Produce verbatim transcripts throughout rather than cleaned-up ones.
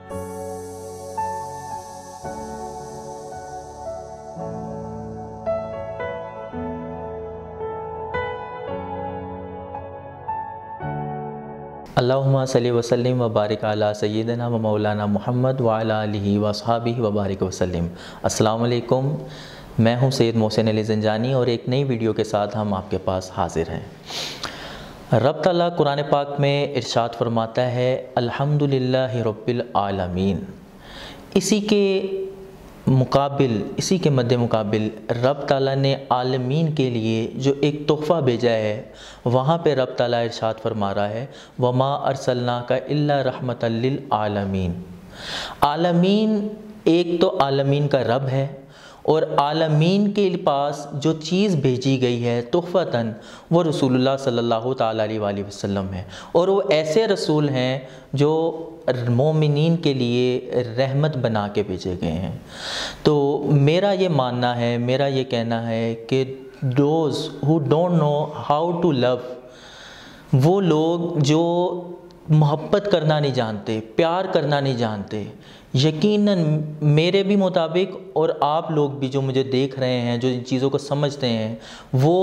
اللہم صلی وسلم و بارک علی سیدنا و مولانا محمد وعلی آلہ و اصحابہ و بارک وسلم۔ السلام علیکم، میں ہوں سید محسن علی زنجانی اور ایک نئی ویڈیو کے ساتھ ہم آپ کے پاس حاضر ہیں۔ رب تعالیٰ قرآن پاک میں ارشاد فرماتا ہے الحمدللہ رب العالمین۔ اسی کے مقابل اسی کے مد مقابل رب تعالیٰ نے عالمین کے لیے جو ایک تحفہ بھیجا ہے، وہاں پہ رب تعالیٰ ارشاد فرما رہا ہے وَمَا أَرْسَلْنَاكَ إِلَّا رَحْمَةً لِلْعَالَمِينَ۔ عالمین ایک تو عالمین کا رب ہے، اور عالمین کے پاس جو چیز بھیجی گئی ہے تحفتاً وہ رسول اللہ صلی اللہ تعالیٰ علیہ وآلہ وسلم ہے، اور وہ ایسے رسول ہیں جو مومنین کے لیے رحمت بنا کے بھیجے گئے ہیں۔ تو میرا یہ ماننا ہے، میرا یہ کہنا ہے کہ those who don't know how to love، وہ لوگ جو محبت کرنا نہیں جانتے، پیار کرنا نہیں جانتے، یقیناً میرے بھی مطابق اور آپ لوگ بھی جو مجھے دیکھ رہے ہیں، جو ان چیزوں کو سمجھتے ہیں، وہ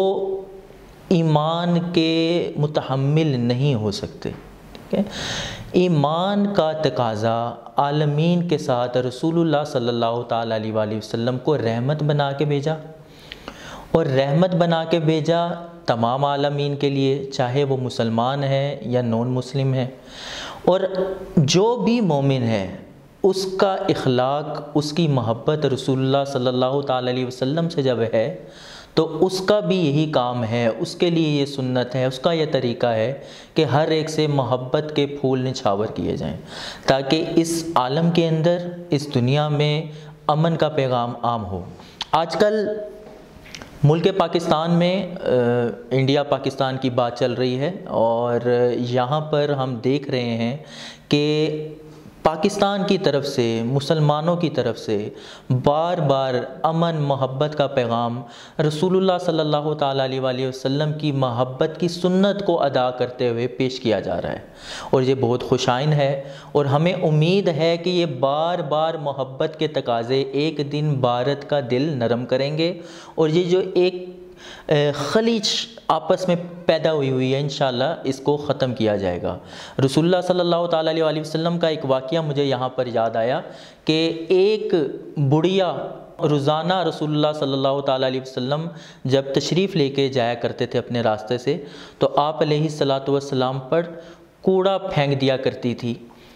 ایمان کے متحمل نہیں ہو سکتے۔ ٹھیک ہے، ایمان کا تقاضا عالمین کے ساتھ رسول اللہ صلی اللہ تعالیٰ علیہ وآلہ وسلم کو رحمت بنا کے بھیجا، اور رحمت بنا کے بھیجا تمام عالمین کے لیے، چاہے وہ مسلمان ہیں یا نون مسلم ہیں۔ اور جو بھی مومن ہے اس کا اخلاق، اس کی محبت رسول اللہ صلی اللہ تعالیٰ علیہ وسلم سے جب ہے تو اس کا بھی یہی کام ہے، اس کے لیے یہ سنت ہے، اس کا یہ طریقہ ہے کہ ہر ایک سے محبت کے پھول نچھاور کیے جائیں، تاکہ اس عالم کے اندر، اس دنیا میں امن کا پیغام عام ہو۔ آج کل ملک پاکستان میں انڈیا پاکستان کی بات چل رہی ہے، اور یہاں پر ہم دیکھ رہے ہیں کہ پاکستان کی طرف سے، مسلمانوں کی طرف سے بار بار امن محبت کا پیغام رسول اللہ صلی اللہ تعالیٰ علیہ وآلہ وسلم کی محبت کی سنت کو ادا کرتے ہوئے پیش کیا جا رہا ہے، اور یہ بہت خوش آئند ہے، اور ہمیں امید ہے کہ یہ بار بار محبت کے تقاضے ایک دن بھارت کا دل نرم کریں گے، اور یہ جو ایک خلیج آپس میں پیدا ہوئی ہوئی ہے انشاءاللہ اس کو ختم کیا جائے گا۔ رسول اللہ صلی اللہ تعالیٰ علیہ وآلہ وسلم کا ایک واقعہ مجھے یہاں پر یاد آیا کہ ایک بڑھیا روزانہ رسول اللہ صلی اللہ تعالیٰ علیہ وسلم جب تشریف لے کے جایا کرتے تھے اپنے راستے سے، تو آپ علیہ الصلاۃ والسلام پر کوڑا پھینک دیا کرتی تھی۔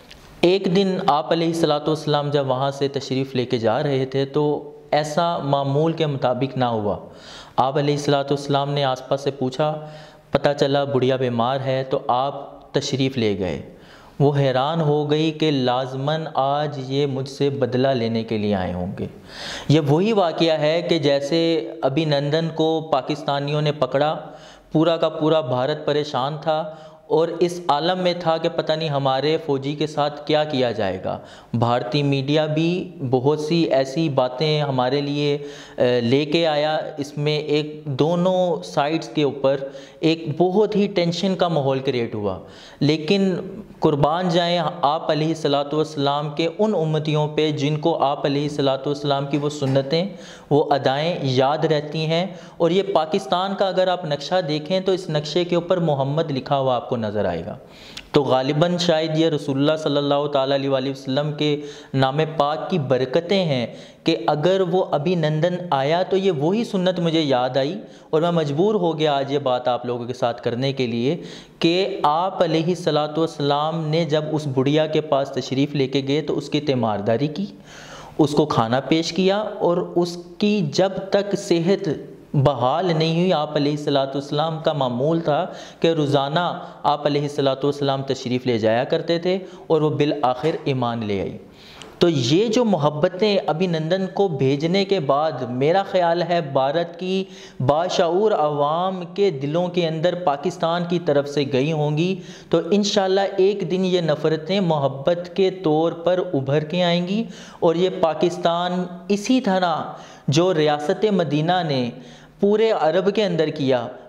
ایک دن آپ علیہ الصلاۃ والسلام جب وہاں سے تشریف لے کے جا رہے تھے تو ایسا معمول کے مطابق نہ ہوا۔ آپ علیہ الصلاۃ والسلام نے آس پاس سے پوچھا، پتہ چلا بڑھیا بیمار ہے، تو آپ تشریف لے گئے۔ وہ حیران ہو گئی کہ لازماً آج یہ مجھ سے بدلہ لینے کے لیے آئے ہوں گے۔ یہ وہی واقعہ ہے کہ جیسے ابھی نندن کو پاکستانیوں نے پکڑا، پورا کا پورا بھارت پریشان تھا، اور اس عالم میں تھا کہ پتہ نہیں ہمارے فوجی کے ساتھ کیا کیا جائے گا۔ بھارتی میڈیا بھی بہت سی ایسی باتیں ہمارے لیے لے کے آیا، اس میں ایک دونوں سائڈز کے اوپر ایک بہت ہی ٹینشن کا ماحول کریٹ ہوا، لیکن قربان جائیں آپ علیہ الصلاۃ والسلام کے ان امتیوں پہ جن کو آپ علیہ الصلاۃ والسلام کی وہ سنتیں، وہ ادائیں یاد رہتی ہیں۔ اور یہ پاکستان کا اگر آپ نقشہ دیکھیں تو اس نقشے کے اوپر محمد لکھا ہوا آپ کو نظر آئے گا، تو غالباً شاید یہ رسول اللہ صلی اللہ تعالیٰ علیہ وآلہ وسلم کے نام پاک کی برکتیں ہیں کہ اگر وہ ابھی نندن آیا تو یہ وہی سنت مجھے یاد آئی، اور میں مجبور ہو گیا آج یہ بات آپ لوگوں کے ساتھ کرنے کے لیے کہ آپ علیہ الصلاۃ والسلام نے جب اس بڑھیا کے پاس تشریف لے کے گئے تو اس کی تیمارداری کی، اس کو کھانا پیش کیا، اور اس کی جب تک صحت بحال نہیں ہوئی، آپ علیہ الصلاۃ والسلام کا معمول تھا کہ روزانہ آپ علیہ الصلاۃ والسلام تشریف لے جایا کرتے تھے، اور وہ بالآخر ایمان لے آئی۔ تو یہ جو محبتیں ابھی نندن کو بھیجنے کے بعد میرا خیال ہے بھارت کی باشعور عوام کے دلوں کے اندر پاکستان کی طرف سے گئی ہوں گی، تو انشاءاللہ ایک دن یہ نفرتیں محبت کے طور پر ابھر کے آئیں گی، اور یہ پاکستان اسی طرح جو ریاست مدینہ نے پورے عرب کے اندر کیا،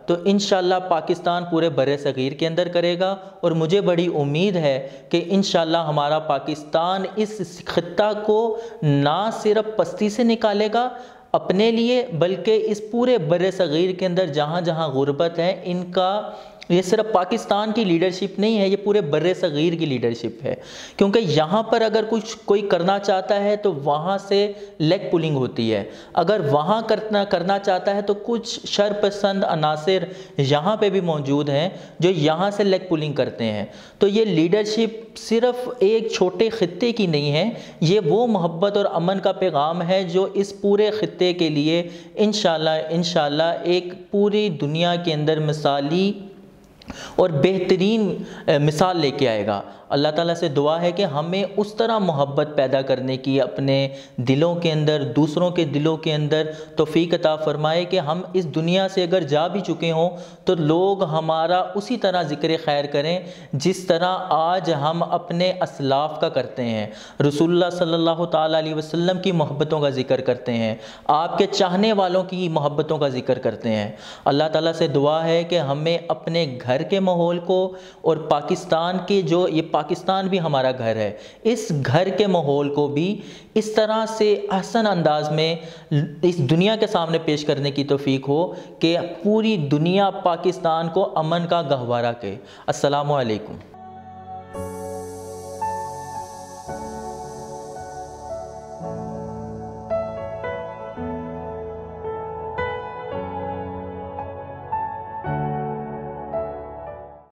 تو انشاءاللہ پاکستان پورے بر صغیر کے اندر کرے گا، اور مجھے بڑی امید ہے کہ انشاءاللہ ہمارا پاکستان اس خطہ کو نہ صرف پستی سے نکالے گا اپنے لیے، بلکہ اس پورے بر صغیر کے اندر جہاں جہاں غربت ہے ان کا، یہ صرف پاکستان کی لیڈرشپ نہیں ہے، یہ پورے بر صغیر کی لیڈرشپ ہے، کیونکہ یہاں پر اگر کچھ کوئی کرنا چاہتا ہے تو وہاں سے لیگ پولنگ ہوتی ہے، اگر وہاں کرنا کرنا چاہتا ہے تو کچھ شر پسند عناصر یہاں پہ بھی موجود ہیں جو یہاں سے لیگ پولنگ کرتے ہیں۔ تو یہ لیڈرشپ صرف ایک چھوٹے خطے کی نہیں ہے، یہ وہ محبت اور امن کا پیغام ہے جو اس پورے خطے کے لیے انشاءاللہ انشاءاللہ ایک پوری دنیا کے اندر مثالی اور بہترین مثال لے کے آئے گا۔ اللہ تعالیٰ سے دعا ہے کہ ہمیں اس طرح محبت پیدا کرنے کی اپنے دلوں کے اندر، دوسروں کے دلوں کے اندر توفیق عطا فرمائے کہ ہم اس دنیا سے اگر جا بھی چکے ہوں تو لوگ ہمارا اسی طرح ذکر خیر کریں جس طرح آج ہم اپنے اسلاف کا کرتے ہیں، رسول اللہ صلی اللہ تعالیٰ علیہ وسلم کی محبتوں کا ذکر کرتے ہیں، آپ کے چاہنے والوں کی محبتوں کا ذکر کرتے ہیں۔ اللہ تعالیٰ سے دعا ہے کہ ہمیں اپنے گھر کے ماحول کو اور پاکستان کے جو یہ پاکستان بھی ہمارا گھر ہے، اس گھر کے ماحول کو بھی اس طرح سے احسن انداز میں اس دنیا کے سامنے پیش کرنے کی توفیق ہو کہ پوری دنیا پاکستان کو امن کا گہوارہ کہے۔ السلام علیکم۔